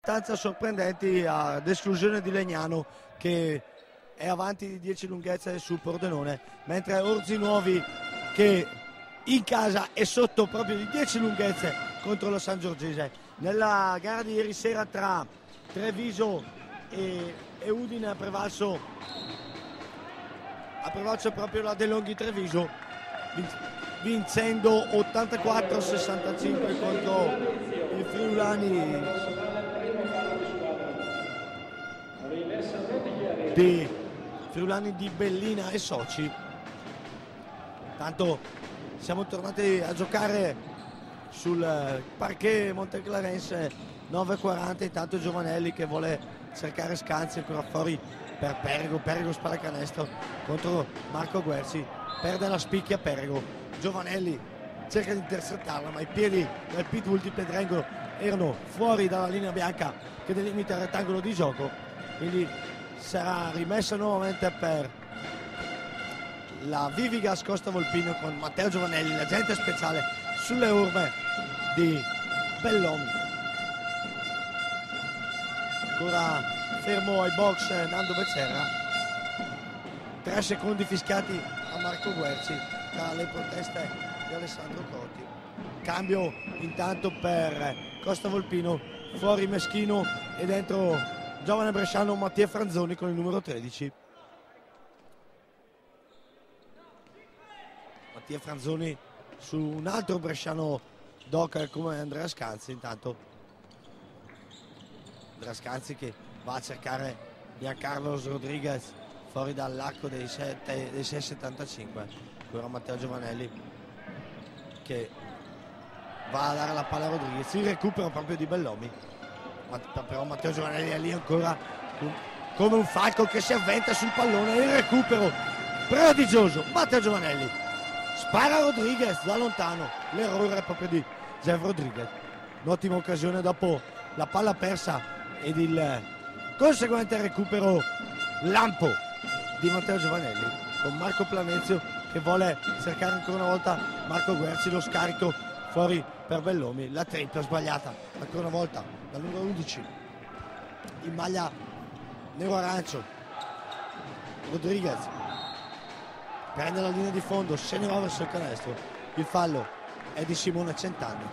abbastanza sorprendenti, ad esclusione di Legnano che è avanti di 10 lunghezze sul Pordenone, mentre Orzi Nuovi che in casa è sotto proprio di 10 lunghezze contro la San Giorgese. Nella gara di ieri sera tra Treviso e Udine ha prevalso proprio la De Longhi Treviso, vincendo 84-65 contro i Friulani di Bellina e Soci. Tanto siamo tornati a giocare sul parquet Monteclarense, 9:40. Intanto Giovanelli che vuole cercare Scanzi, ancora fuori per Perego spara canestro contro Marco Guerci, perde la spicchia Perego, Giovanelli cerca di intercettarla ma i piedi del Pitbull di Pedrengo erano fuori dalla linea bianca che delimita il rettangolo di gioco, quindi sarà rimessa nuovamente per la Vivigas Costa Volpino con Matteo Giovanelli, l'agente speciale sulle orme di Bellomi. Ancora fermo ai box Nando Becerra, 3 secondi fischiati a Marco Guerci tra le proteste di Alessandro Cotti. Cambio intanto per Costa Volpino, fuori Meschino e dentro giovane bresciano Mattia Franzoni con il numero 13. Mattia Franzoni su un altro bresciano doc come Andrea Scanzi. Intanto Andrea Scanzi che va a cercare Giancarlo Rodriguez fuori dall'arco dei 6,75. Ancora Matteo Giovanelli che va a dare la palla a Rodriguez, il recupero proprio di Bellomi, però Matteo Giovanelli è lì ancora come un falco che si avventa sul pallone. Il recupero prodigioso, Matteo Giovanelli spara Rodriguez da lontano, l'errore proprio di Jeff Rodriguez. Un'ottima occasione dopo la palla persa ed il conseguente recupero lampo di Matteo Giovanelli con Marco Planezio che vuole cercare ancora una volta Marco Guerci, lo scarico fuori per Bellomi, la tripla sbagliata ancora una volta dal numero 11 in maglia nero-arancio. Rodriguez prende la linea di fondo, se ne va verso il canestro, il fallo è di Simone Centanni,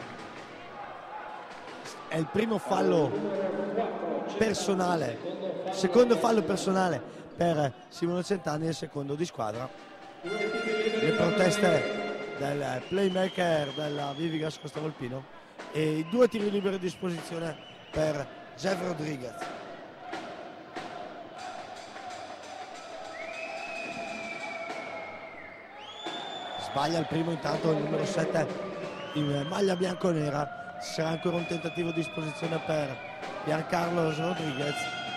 è il primo fallo personale, secondo fallo personale per Simone Centanni e il secondo di squadra. Le proteste del playmaker della Vivigas Costa Volpino e i 2 tiri liberi a disposizione per Jeff Rodriguez. Sbaglia il primo intanto il numero 7 in maglia bianconera. Ci sarà ancora un tentativo a disposizione per Giancarlo Rodriguez,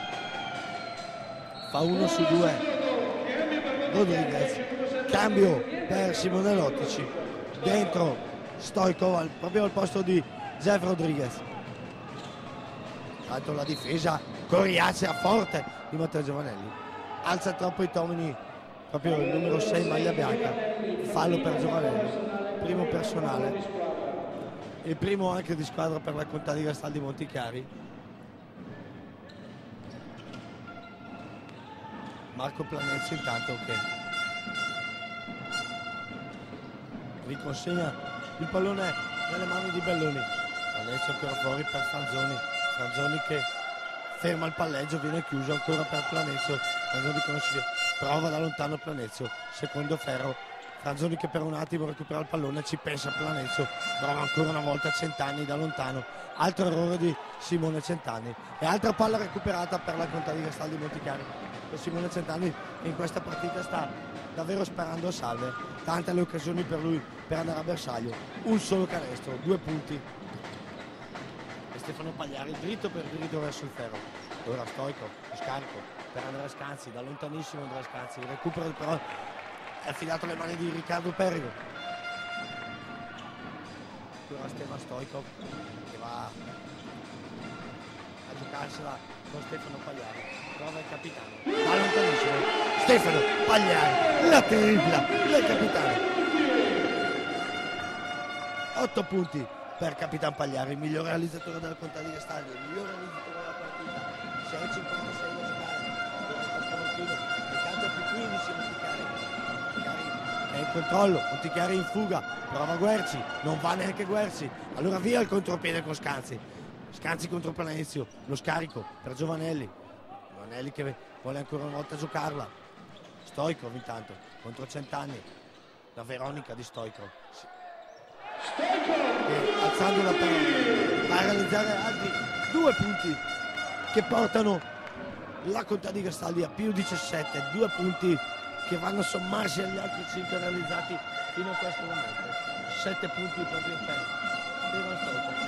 fa 1 su 2 Rodriguez, cambio per Simone Lottici, dentro Stoikov proprio al posto di Jeff Rodriguez. Tanto la difesa coriacea forte di Matteo Giovanelli, alza troppo i tomini proprio il numero 6 maglia bianca, fallo per Giovanelli, primo personale e primo anche di squadra per la Contà di Gastaldi Monticari. Marco Planezio intanto che riconsegna il pallone nelle mani di Belloni. Planezio ancora fuori per Franzoni, Franzoni che ferma il palleggio, viene chiuso ancora per Planezio, Franzoni che non si prova da lontano Planezio, secondo ferro, Franzoni che per un attimo recupera il pallone, ci pensa Planezio, prova ancora una volta Centanni da lontano, altro errore di Simone Centanni e altra palla recuperata per la Contà di Gastaldi Monticari. Per Simone Centanni che in questa partita sta davvero sparando a salve, tante le occasioni per lui per andare a bersaglio, un solo canestro, 2 punti. E Stefano Pagliari dritto per dritto verso il ferro. Ora Stoico, scarico per Andrea Scanzi, da lontanissimo Andrea Scanzi, il recupero però è affidato alle mani di Riccardo Perrigo. Ora Stefano Stoico che va a giocarsela con Stefano Pagliari, prova il capitano, da lontanissimo Stefano Pagliari, la tripla del capitano. 8 punti per Capitan Pagliari, il miglior realizzatore della Contà di Gastaldi, il miglior realizzatore della controllo, Montichiari in fuga, prova Guerci, non va neanche Guerci, allora via il contropiede con Scanzi contro Planezio, lo scarico per Giovanelli che vuole ancora una volta giocarla, Stoichkov intanto contro Centanni, la Veronica di Stoichkov che alzando la palla va a realizzare altri 2 punti che portano la Contadina Gastaldi a più 17, 2 punti che vanno a sommarsi agli altri 5 realizzati fino a questo momento, 7 punti proprio per Stefan Stoichkov.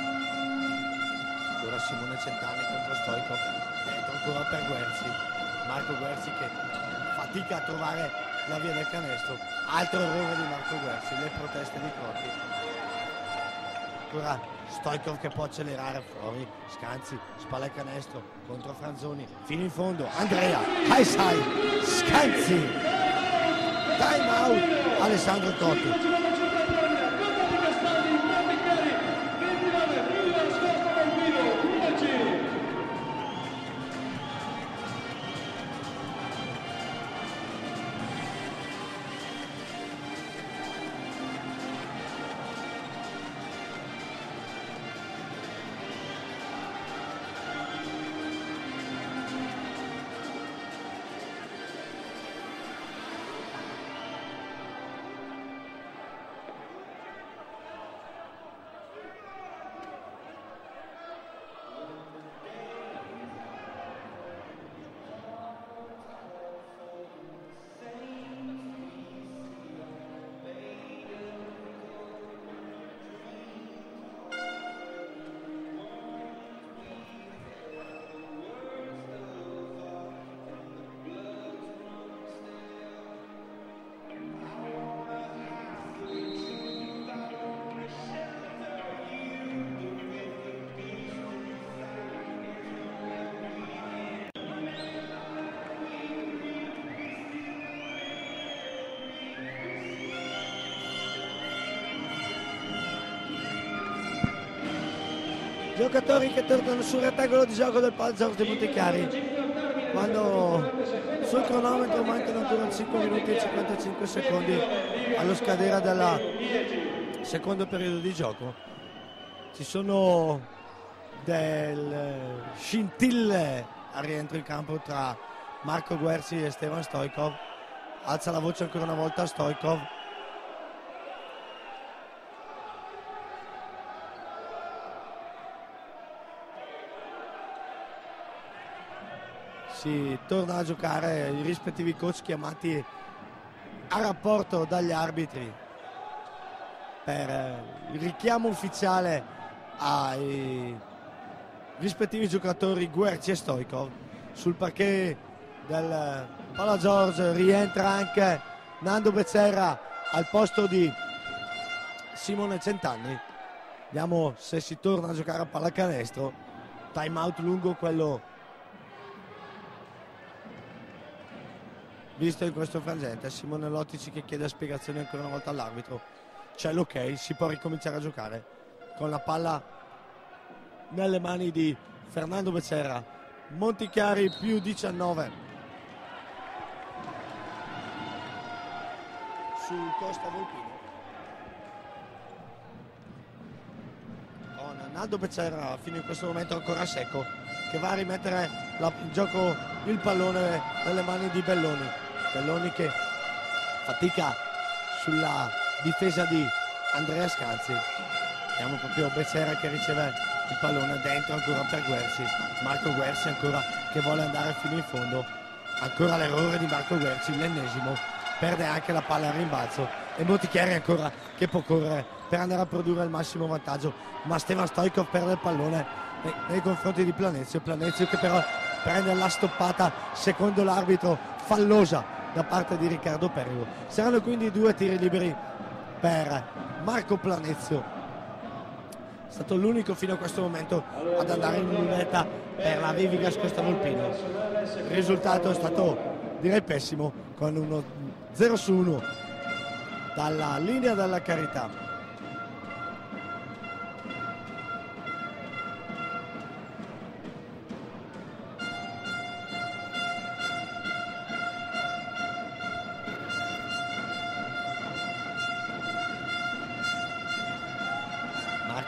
Ora Simone Centanni contro Stoichkov, dentro ancora per Guerzi, Marco Guerzi che fatica a trovare la via del canestro, altro errore di Marco Guerzi, le proteste di Crocchi. Ancora Stoichkov che può accelerare fuori, Scanzi, spalla il canestro contro Franzoni, fino in fondo, Andrea, high Scanzi, time out, Alessandro Totti. Giocatori che tornano sul rettangolo di gioco del Palazzo di Montichiari quando sul cronometro mancano ancora 5 minuti e 55 secondi allo scadere del secondo periodo di gioco. Ci sono del scintille a rientro in campo tra Marco Guerci e Stefan Stoichkov. Alza la voce ancora una volta Stoichkov. Si torna a giocare, i rispettivi coach chiamati a rapporto dagli arbitri per il richiamo ufficiale ai rispettivi giocatori Guerci e Stoichkov. Sul parquet del Pala Giorgio rientra anche Nando Becerra al posto di Simone Centanni. Vediamo se si torna a giocare a pallacanestro. Time out lungo quello visto in questo frangente. Simone Lottici che chiede spiegazioni ancora una volta all'arbitro. C'è l'ok, si può ricominciare a giocare con la palla nelle mani di Fernando Becerra. Montichiari più 19 sul Costa Volpino con Nando Becerra fino in questo momento ancora secco, che va a rimettere in gioco il pallone nelle mani di Belloni che fatica sulla difesa di Andrea Scanzi. Vediamo proprio Becerra che riceve il pallone dentro ancora per Guerci. Marco Guerci ancora che vuole andare fino in fondo, ancora l'errore di Marco Guerci, l'ennesimo, perde anche la palla al rimbalzo e Montichiari ancora che può correre per andare a produrre il massimo vantaggio, ma Stefan Stoichkov perde il pallone nei confronti di Planezio che però prende la stoppata secondo l'arbitro fallosa da parte di Riccardo Perrigo. Saranno quindi 2 tiri liberi per Marco Planezio, è stato l'unico fino a questo momento ad andare in lunetta per la Vivigas Costa Volpino. Il risultato è stato direi pessimo, con uno 0-1 dalla linea della Carità.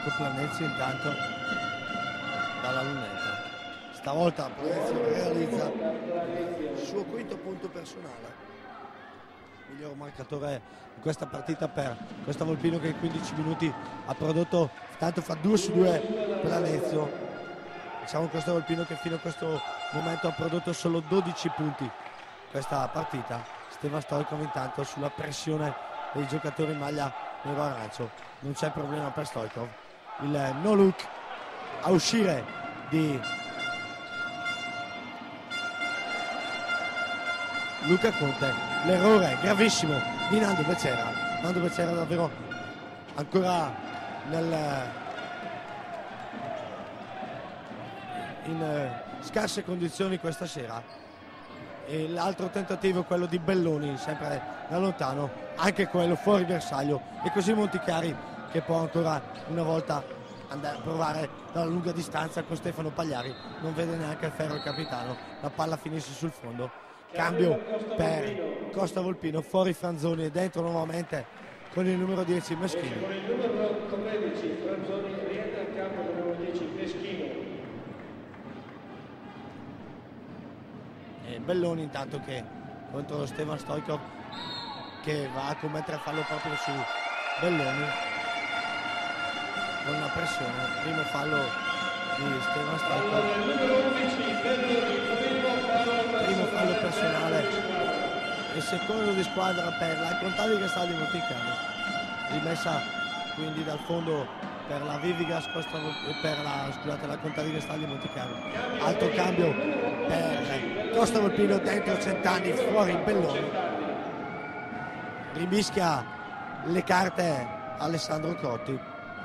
Ecco Planezzi intanto dalla lunetta. Stavolta Planezzi realizza il suo quinto punto personale. Miglior marcatore in questa partita per Costa Volpino, che in 15 minuti ha prodotto, tanto fa 2 su 2 Planezio. Diciamo Costa Volpino che fino a questo momento ha prodotto solo 12 punti questa partita. Stefan Stoichkov intanto sulla pressione dei giocatori in maglia nero-arancio. Non c'è problema per Stoichkov. Il no look a uscire di Luca Conte, l'errore gravissimo di Nando Becerra. Nando Becerra davvero ancora in scarse condizioni questa sera. E l'altro tentativo, quello di Belloni, sempre da lontano, anche quello fuori bersaglio, e così Monticari che può ancora una volta andare a provare dalla lunga distanza con Stefano Pagliari. Non vede neanche il ferro il capitano, la palla finisce sul fondo. Cambio per Costa Volpino, fuori Franzoni e dentro nuovamente con il numero 10 Meschino. Con il numero 13 Franzoni rientra in campo il numero 10 Meschino. E Belloni intanto che contro Stefan Stoichkov, che va a commettere fallo proprio su Belloni con una pressione. Primo fallo di Stefan Stoichkov, primo fallo personale e secondo di squadra per la Contadina Stadi Monticari. Rimessa quindi dal fondo per la Vivigas la Contadina Stadi Monticari. Altro cambio per Costa Volpino, dentro Centanni, fuori Belloni. Rimischia le carte Alessandro Cotti.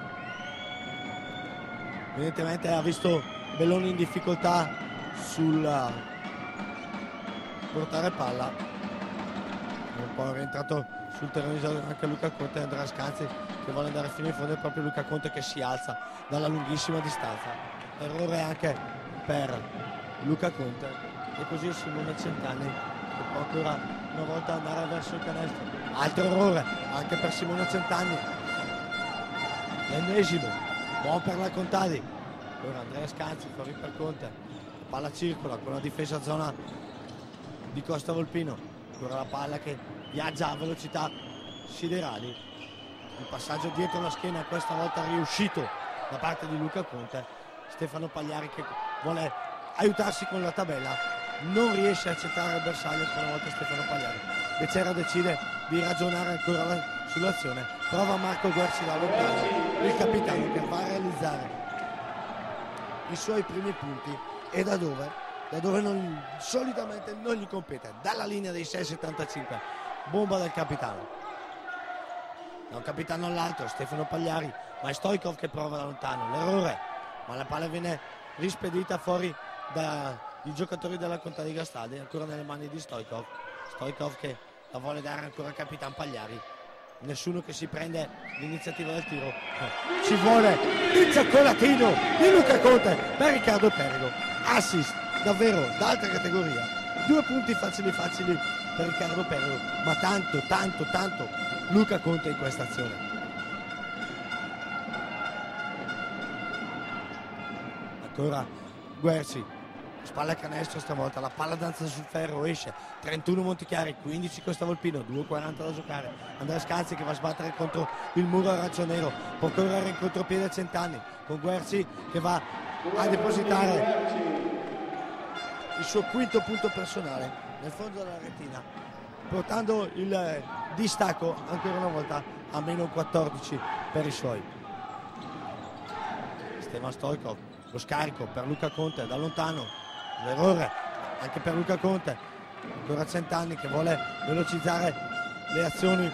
Evidentemente ha visto Belloni in difficoltà sul portare palla. Un po' è rientrato sul terreno di gioco anche Luca Conte e Andrea Scanzi, che vuole andare fino in fondo. È proprio Luca Conte che si alza dalla lunghissima distanza. Errore anche per Luca Conte, e così Simone Centanni che può ancora una volta andare verso il canestro. Altro errore anche per Simone Centanni, l'ennesimo, buon per la Contadi. Ora Andrea Scanzi fuori per Conte, la palla circola con la difesa zona di Costa Volpino. Ora la palla che viaggia a velocità siderali, il passaggio dietro la schiena questa volta riuscito da parte di Luca Conte. Stefano Pagliari che vuole aiutarsi con la tabella, non riesce a accettare il bersaglio ancora una volta Stefano Pagliari. Becerra decide di ragionare ancora sull'azione, prova Marco Guerci da lontano, il capitano che va a realizzare i suoi primi punti, e da dove solitamente non gli compete, dalla linea dei 6,75. Bomba del capitano, da un capitano all'altro Stefano Pagliari, ma è Stoichkov che prova da lontano, l'errore, ma la palla viene rispedita fuori dai giocatori della Contadina Stadi, ancora nelle mani di Stoichkov che la vuole dare ancora al capitano Pagliari. Nessuno che si prende l'iniziativa del tiro, ci vuole il cioccolatino di Luca Conte per Riccardo Perigo. Assist davvero d'alta categoria, 2 punti facili per Riccardo Perigo, ma tanto Luca Conte in questa azione. Ancora Guerci, spalla canestro stavolta, la palla danza sul ferro, esce. 31 Montichiari, 15 Costa Volpino, 2,40 da giocare. Andrea Scanzi che va a sbattere contro il muro arancione-nero, può correre in contropiede a Centanni, con Guerci che va a depositare il suo quinto punto personale nel fondo della retina, portando il distacco ancora una volta a meno 14 per i suoi. Stefan Stoichkov, lo scarico per Luca Conte da lontano, l'errore anche per Luca Conte. Ancora Centanni che vuole velocizzare le azioni,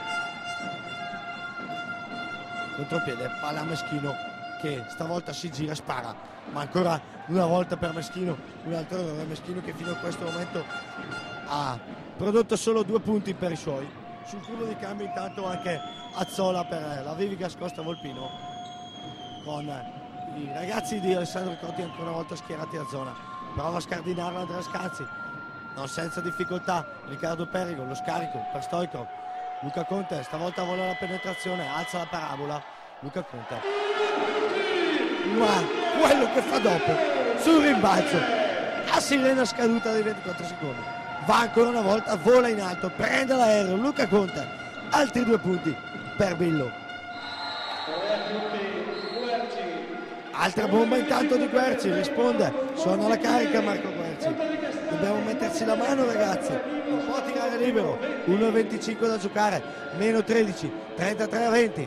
contropiede, palla a Meschino che stavolta si gira e spara, ma ancora una volta per Meschino, un altro errore. Meschino che fino a questo momento ha prodotto solo 2 punti per i suoi. Sul turno di cambio intanto anche Azzola per la Vivigas Costa Volpino, con i ragazzi di Alessandro Cotti ancora una volta schierati a zona. Prova a scardinarlo Andrea Scanzi, non senza difficoltà Riccardo Perigo, lo scarico per Stoichkov. Luca Conte stavolta vola la penetrazione, alza la parabola Luca Conte. ma quello che fa dopo sul rimbalzo a sirena scaduta dei 24 secondi, va ancora una volta, vola in alto, prende l'aereo, Luca Conte, altri 2 punti per Billo. Altra bomba intanto di Querci, risponde, suona la carica Marco Querci, dobbiamo metterci la mano ragazzi, non può tirare libero, 1,25 da giocare, meno 13, 33-20.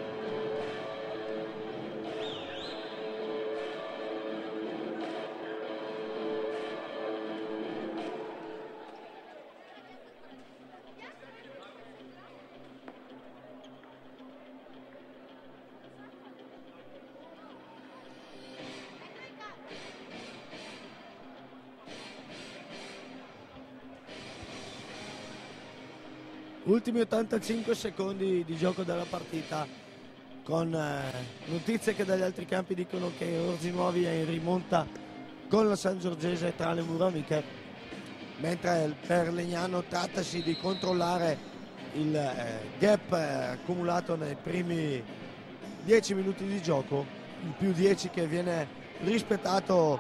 Ultimi 85 secondi di gioco della partita, con notizie che dagli altri campi dicono che Orzi Nuovi è in rimonta con la San Giorgese tra le mura amiche, mentre per Legnano trattasi di controllare il gap accumulato nei primi 10 minuti di gioco, il più 10 che viene rispettato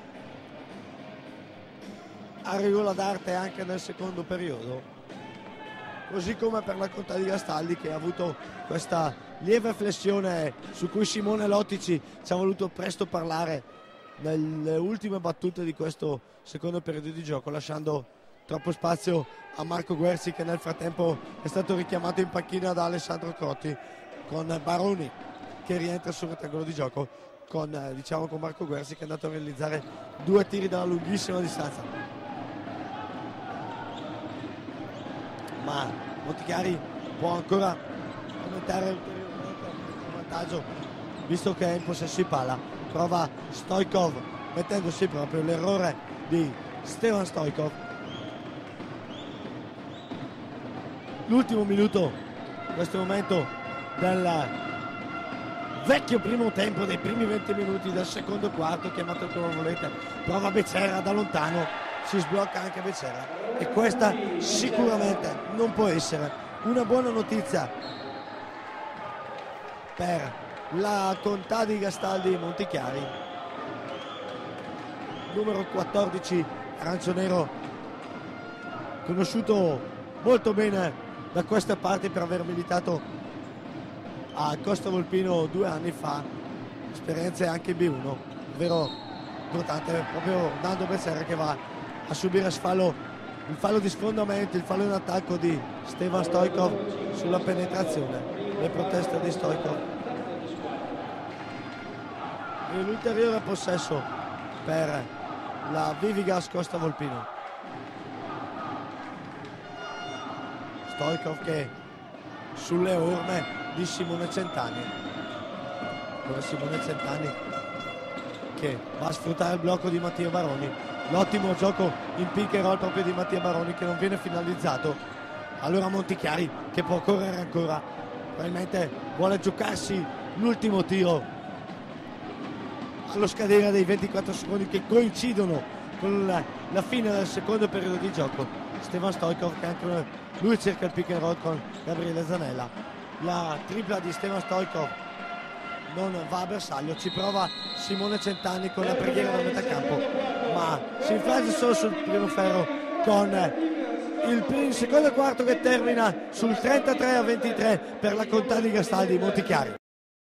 a regola d'arte anche nel secondo periodo. Così come per la Conta di Gastaldi, che ha avuto questa lieve flessione su cui Simone Lottici ci ha voluto presto parlare nelle ultime battute di questo secondo periodo di gioco, lasciando troppo spazio a Marco Guerzi, che nel frattempo è stato richiamato in panchina da Alessandro Cotti, con Baroni che rientra sul rettangolo di gioco, con Marco Guerzi che è andato a realizzare 2 tiri dalla lunghissima distanza. Ma Montichiari può ancora aumentare ulteriormente il vantaggio, visto che è in possesso di palla. Prova Stoikov, mettendosi proprio l'errore di Stevan Stoikov. L'ultimo minuto, in questo momento, del vecchio primo tempo, dei primi 20 minuti del secondo quarto, chiamato come volete. Prova Becerra da lontano, si sblocca anche Becerra, e questa sicuramente non può essere una buona notizia per la Conta di Gastaldi Montichiari. Numero 14 arancio-nero, conosciuto molto bene da queste parti per aver militato a Costa Volpino 2 anni fa, esperienze anche in B1, ovvero importante proprio Nando Becerra, che va a subire il fallo di sfondamento, il fallo in attacco di Stevan Stoikov sulla penetrazione, le proteste di Stoikov. E l'ulteriore possesso per la Vivigas Costa Volpino. Stoikov che sulle orme di Simone Centani. Ora Simone Centani che va a sfruttare il blocco di Mattia Baroni. L'ottimo gioco in pick and roll proprio di Mattia Baroni, che non viene finalizzato. Allora Montichiari che può correre ancora, probabilmente vuole giocarsi l'ultimo tiro allo scadere dei 24 secondi che coincidono con la fine del secondo periodo di gioco. Stevan Stoikov che anche lui cerca il pick and roll con Gabriele Zanella. La tripla di Stevan Stoikov non va a bersaglio, ci prova Simone Centani con la preghiera da metà campo, ma si infrange solo sul primo ferro, con il secondo quarto che termina sul 33-23 per la Conta di Gastaldi Montichiari.